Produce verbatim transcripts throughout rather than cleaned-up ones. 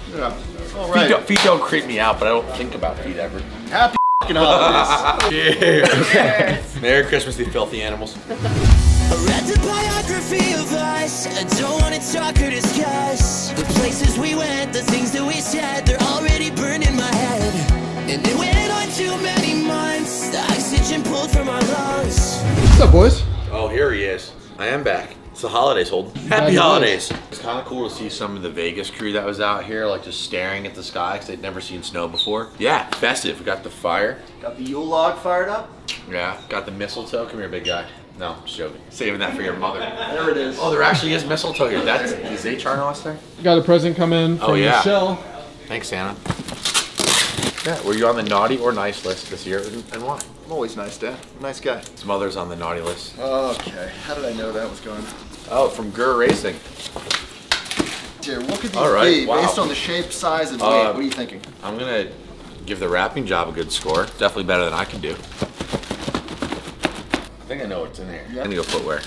Yeah. All right. Feet don't, feet don't creep me out, but I don't think about feet ever. Happy holidays. Cheers. Merry Christmas, you filthy animals. I read the biography of us. I don't want to talk or discuss the places we went, the things that we said. They're already burned in my head. And it went on too many months. The oxygen pulled from our lungs. What's up, boys? Oh, here he is. I am back. It's the holidays, Holden. Happy holidays. It's kind of cool to see some of the Vegas crew that was out here, like just staring at the sky because they'd never seen snow before. Yeah, festive. We got the fire. Got the Yule log fired up. Yeah, got the mistletoe. Come here, big guy. No, I'm just joking. Saving that for your mother. There it is. Oh, there actually is mistletoe here. That's, is H R N there? Got a present come in from Oh, yeah. Michelle. Thanks, Santa. Yeah, were you on the naughty or nice list this year, and why? I'm always nice, Dad. Nice guy. His mother's on the naughty list. Okay. How did I know that was going? Oh, from Gur Racing. Here, what could these All right, be wow. based on the shape, size, and weight? Uh, what are you thinking? I'm gonna give the wrapping job a good score. Definitely better than I can do. I think I know what's in here. Yeah. I'm gonna go footwear.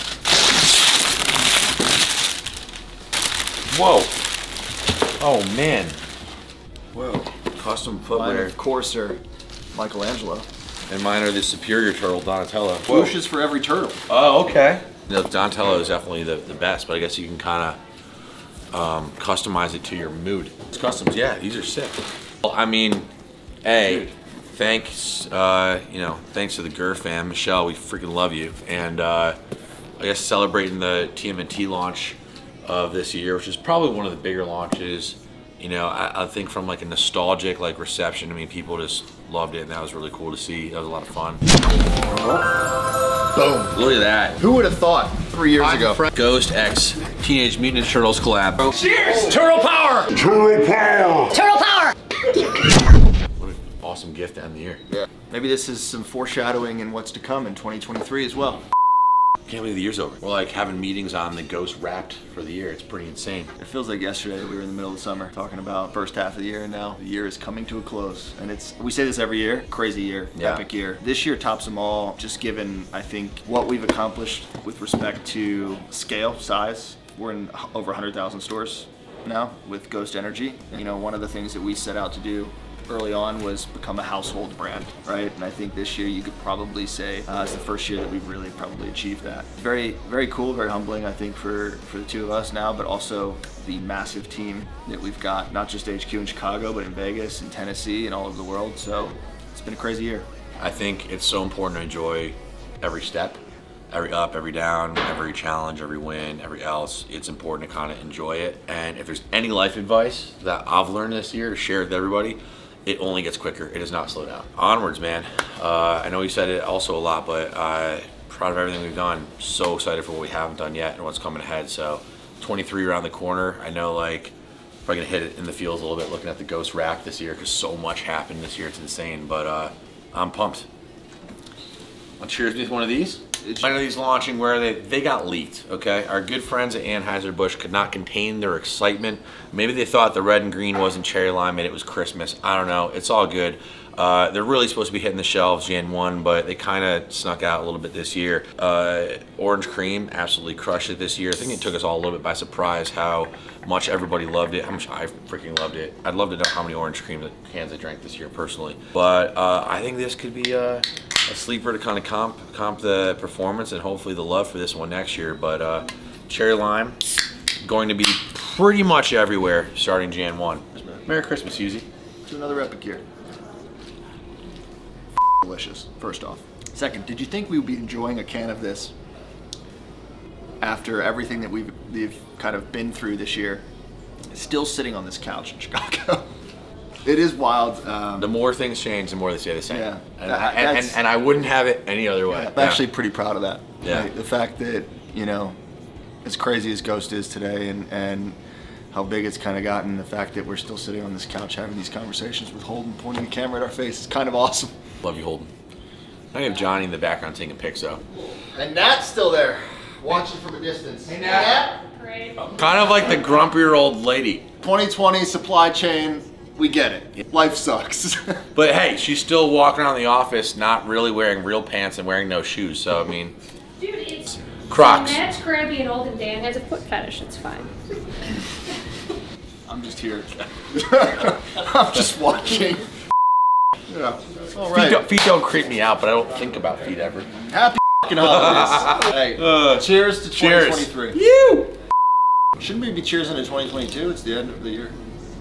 Whoa. Oh man. Whoa. Custom Mine, footwear. of course, are Michelangelo. And mine are the Superior Turtle Donatello. Swooshes for every turtle. Oh, okay. No, Donatello is definitely the, the best, but I guess you can kind of um, customize it to your mood. It's customs, yeah, these are sick. Well, I mean, hey, thanks, uh, you know, thanks to the Gur fam. Michelle, we freaking love you. And uh, I guess celebrating the T M N T launch of this year, which is probably one of the bigger launches. You know, I, I think from like a nostalgic like reception, I mean, people just loved it, and that was really cool to see. That was a lot of fun. Boom. Look at that. Who would have thought three years ago? Ghost X Teenage Mutant Ninja Turtles collab. Cheers! Turtle power! Turtle power! Turtle power! What an awesome gift to end the year. Yeah. Maybe this is some foreshadowing in what's to come in twenty twenty-three as well. Can't believe the year's over. We're like having meetings on the Ghost Wrapped for the year. It's pretty insane. It feels like yesterday we were in the middle of the summer talking about first half of the year, and now the year is coming to a close. And it's, we say this every year, crazy year, Yeah. epic year. This year tops them all, just given, I think, what we've accomplished with respect to scale, size. We're in over one hundred thousand stores now with Ghost Energy. You know, one of the things that we set out to do early on was become a household brand, right? And I think this year you could probably say uh, it's the first year that we've really probably achieved that. Very, very cool, very humbling, I think, for, for the two of us now, but also the massive team that we've got, not just H Q in Chicago, but in Vegas and Tennessee and all over the world. So it's been a crazy year. I think it's so important to enjoy every step, every up, every down, every challenge, every win, every else. It's important to kind of enjoy it. And if there's any life advice that I've learned this year to share with everybody, it only gets quicker. It does not slow down. Onwards, man. Uh, I know you said it also a lot, but uh, proud of everything we've done. So excited for what we haven't done yet and what's coming ahead. So twenty-three around the corner. I know, like, probably gonna hit it in the feels a little bit looking at the Ghost Wrap this year because so much happened this year. It's insane, but uh, I'm pumped. Well, cheers with one of these. I know these launching where they, they got leaked, okay? Our good friends at Anheuser-Busch could not contain their excitement. Maybe they thought the red and green wasn't cherry lime and it was Christmas. I don't know, it's all good. Uh, they're really supposed to be hitting the shelves January first, but they kind of snuck out a little bit this year. Uh, Orange Cream absolutely crushed it this year. I think it took us all a little bit by surprise how much everybody loved it, how much I freaking loved it. I'd love to know how many Orange Cream cans I drank this year personally. But uh, I think this could be uh, a sleeper to kind of comp, comp the performance and hopefully the love for this one next year. But uh, Cherry Lime, going to be pretty much everywhere starting January first. Merry Christmas, Husey. To another epic year. Delicious, first off. Second, did you think we would be enjoying a can of this after everything that we've, we've kind of been through this year? Still sitting on this couch in Chicago. It is wild. Um, The more things change, the more they stay the same. Yeah. And, That- and, and, that's- and I wouldn't have it any other way. I'm actually pretty proud of that. Yeah. Like, the fact that, you know, as crazy as Ghost is today and, and how big it's kind of gotten, the fact that we're still sitting on this couch having these conversations with Holden pointing the camera at our face is kind of awesome. Love you, Holden. I have Johnny in the background taking pics, though. And Nat's still there, watching from a distance. Hey, Nat. Great. Kind of like the grumpier old lady. twenty twenty supply chain, we get it. Life sucks. But hey, she's still walking around the office not really wearing real pants and wearing no shoes. So, I mean, Dude, it's Crocs. Matt's grabby and old and Dan has a foot fetish. It's fine. I'm just here. I'm just watching. Yeah. All right. Feet don't, feet don't creep me out, but I don't think about feet ever. Happy f***ing holidays. Hey, Uh, cheers to cheers. twenty twenty-three. You. Shouldn't we be cheersing to twenty twenty-two? It's the end of the year.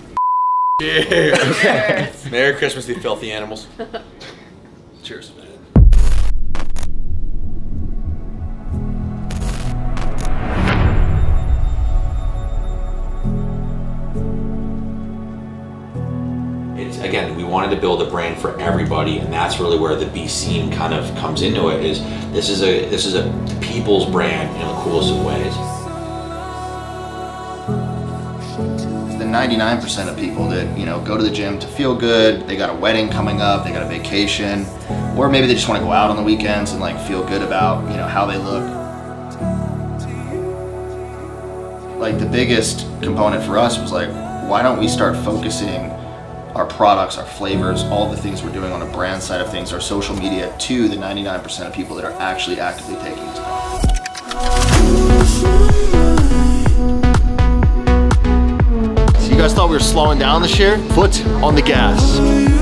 Cheers. Merry Christmas, you filthy animals. Cheers. It's, again, we wanted to build a brand for everybody, and that's really where the B Scene kind of comes into it. Is this is a this is a people's brand in the coolest of ways. The ninety-nine percent of people that, you know, go to the gym to feel good, they got a wedding coming up, they got a vacation, or maybe they just want to go out on the weekends and like feel good about, you know, how they look. Like the biggest component for us was like, why don't we start focusing our products, our flavors, all the things we're doing on the brand side of things, our social media, to the ninety-nine percent of people that are actually actively taking it to them. So you guys thought we were slowing down this year? Foot on the gas.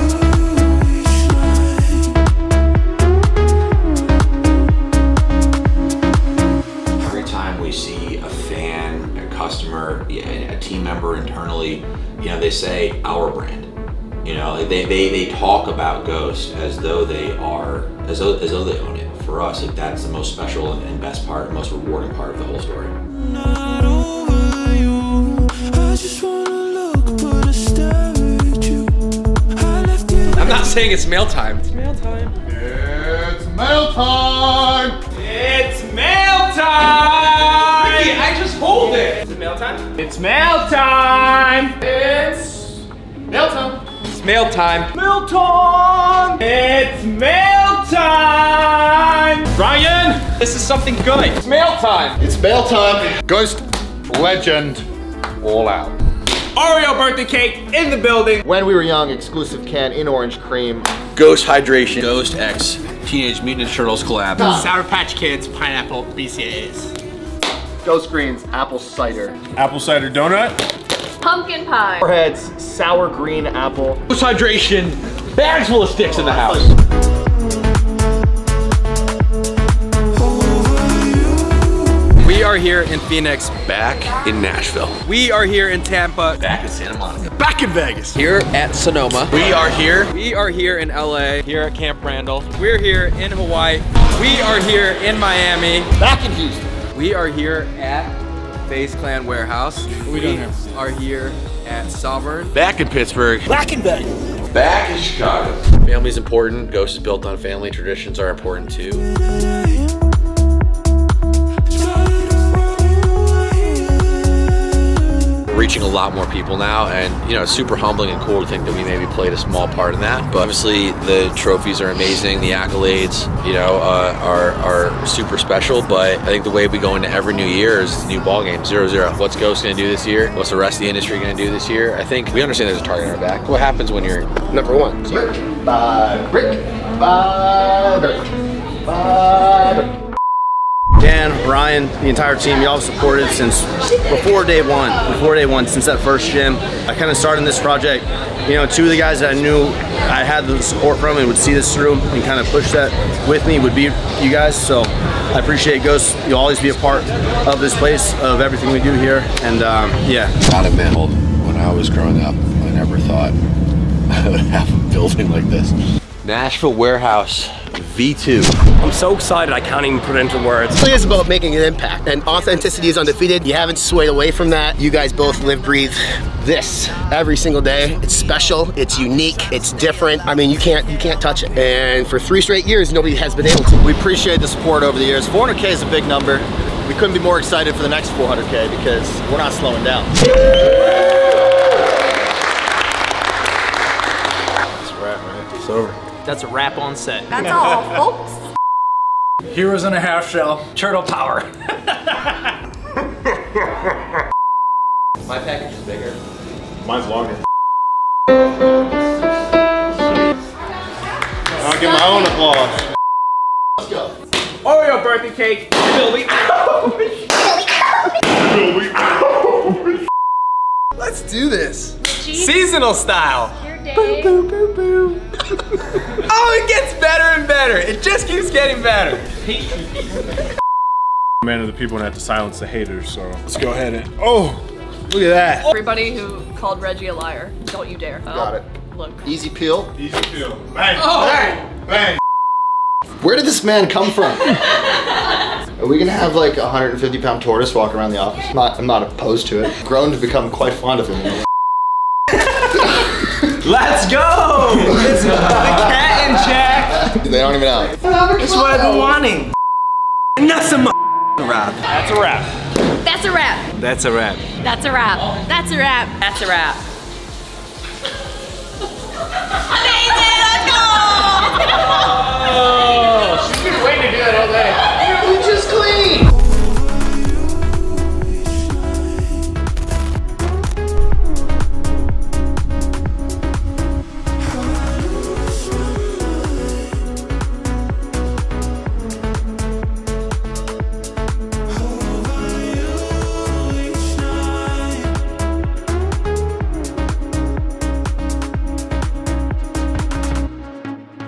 Every time we see a fan, a customer, a team member internally, you know, they say our brand. You know, they, they, they talk about Ghost as though they are, as though, as though they own it. For us, like, that's the most special and, and best part, most rewarding part of the whole story. Not over you. I just wanna look, but I stare at you. I left you. I'm not saying it's mail time. It's mail time. It's mail time! It's mail time! Ricky, I just hold it. Is it mail time? It's mail time! It's Mail time! It's mail time. Mail time! It's mail time! Ryan, this is something good. It's mail time. It's mail time! Ghost legend all out. Oreo birthday cake in the building. When we were young, exclusive can in orange cream. Ghost Hydration. Ghost X Teenage Mutant Ninja Turtles collab. Sour Patch Kids, pineapple, B C A As. Ghost Greens, apple cider. Apple cider donut. Pumpkin pie. Warheads, sour green apple. Ghost Hydration. Bags full of sticks in the house. We are here in Phoenix. Back in Nashville. We are here in Tampa. Back in Santa Monica. Back in Vegas. Here at Sonoma. We are here. We are here in L A, here at Camp Randall. We're here in Hawaii. We are here in Miami. Back in Houston. We are here at FaZe Clan Warehouse. What are we doing here? We are here at Sovereign. Back in Pittsburgh. Back in Vegas. Back in Chicago. Family's important. Ghost is built on family. Traditions are important too. Reaching a lot more people now, and you know, it's super humbling and cool to think that we maybe played a small part in that. But obviously, the trophies are amazing, the accolades, you know, uh, are are super special. But I think the way we go into every new year is new ball game, zero zero. What's Ghost gonna do this year? What's the rest of the industry gonna do this year? I think we understand there's a target on our back. What happens when you're number one? Brick by brick by brick by brick. Dan, Ryan, the entire team, y'all have supported since before day one, before day one, since that first gym. I kind of started this project, you know, two of the guys that I knew I had the support from and would see this through and kind of push that with me would be you guys. So I appreciate Ghost. You'll always be a part of this place, of everything we do here. And um, yeah. Fundamental. When I was growing up, I never thought I would have a building like this. Nashville Warehouse V two. I'm so excited I can't even put it into words. It is about making an impact, and authenticity is undefeated. You haven't swayed away from that. You guys both live, breathe this every single day. It's special, it's unique, it's different. I mean, you can't you can't touch it. And for three straight years, nobody has been able to. We appreciate the support over the years. four hundred K is a big number. We couldn't be more excited for the next four hundred K because we're not slowing down. That's a wrap, man. It's over. That's a wrap on set. That's all, folks. Heroes in a half shell. Turtle power. My package is bigger. Mine's longer. I'll get my own applause. Let's go. Oreo birthday cake in the building. Let's do this. Seasonal style. Boo, boo, boo, boo. Oh, it gets better and better. It just keeps getting better. Man of the people and have to silence the haters, so let's go ahead and, oh, look at that. Everybody who called Reggie a liar, don't you dare. Got it. Look. Easy peel. Easy peel. Bang, Oh. bang, bang. Where did this man come from? Are we gonna have like a one hundred fifty pound tortoise walk around the office? I'm not, I'm not opposed to it. Grown to become quite fond of him. Let's go! It's the cat and Jack. They don't even know. That's what I've been wanting. And that's a wrap. That's a wrap. That's a wrap. That's a wrap. That's a wrap. That's a wrap. That's a wrap.